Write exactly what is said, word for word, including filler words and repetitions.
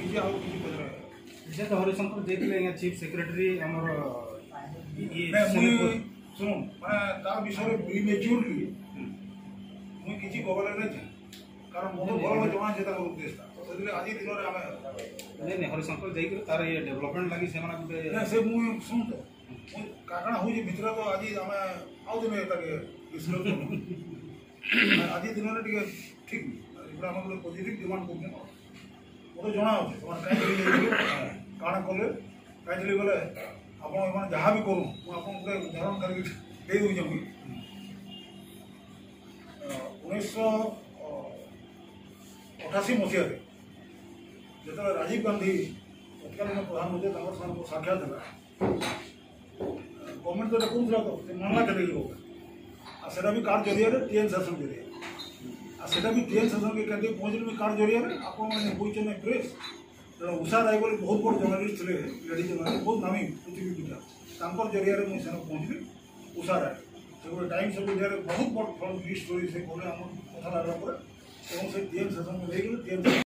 किसी आउ किसी पचरा जे तो हरिशंकर देखले चीफ सेक्रेटरी हमर मैं मुई सुनो मैं तार विषय प्रीमेच्योरली मुई किसी कहले नहीं था कारण मोर भल जमा जेता उद्देश्य था तो सेदिले आज दिन रे हमें नहीं नहीं हरिशंकर जाई तार ये डेवलपमेंट लागि से माने गुटे ना से मुई सुन तो मुई काकणा हो जे भितर तो आज हमें आउ दिन ताके डिस्कस आज दिन रे ठीक ठीक इबरा हम पॉजिटिव डिमांड करने मोर जना हो तमन काई चली काण कले काई चली गले आपण एमान जहाँ भी करूँ मुझे आपको उदाहरण करके दे दूँ मुझे उन्नीस अठाशी मसीह जो राजीव गांधी तत्कालीन प्रधानमंत्री साक्षात है गवर्नमेंट तो कौन तो मामला चले सेटा भी कार्ड जरिए टीएन सेसन जरिए सेटा भी टीएन सेसन के कहते पहुँचे भी कार्ड जरिए आपने बुझे प्रेस उषा राय बोले बहुत बड़ जर्नालीस्ट थे लेडी जर्नालीस्ट बहुत नामी पृथ्वी पीठा जरिए मुझे सेना पहुँचली उषा राय से गोटे टाइम्स ऑफ इंडिया बहुत बड़ फ्रंट स्टोरी से कहले आम कथा लगा टीएन सेसन में लेकिन टीएन